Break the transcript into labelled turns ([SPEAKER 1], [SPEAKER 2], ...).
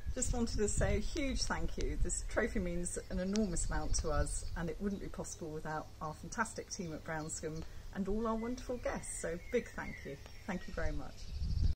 [SPEAKER 1] Just wanted to say a huge thank you. This trophy means an enormous amount to us, and it wouldn't be possible without our fantastic team at Brownscombe and all our wonderful guests. So big thank you. Thank you very much.